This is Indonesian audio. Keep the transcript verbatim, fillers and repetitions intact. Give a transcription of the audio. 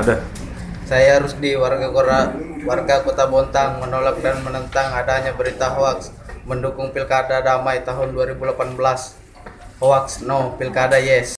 Udah. Saya Rusdi, warga Kora, warga Kota Bontang, menolak dan menentang adanya berita hoaks mendukung Pilkada Damai tahun dua ribu delapan belas. Hoaks no, Pilkada yes.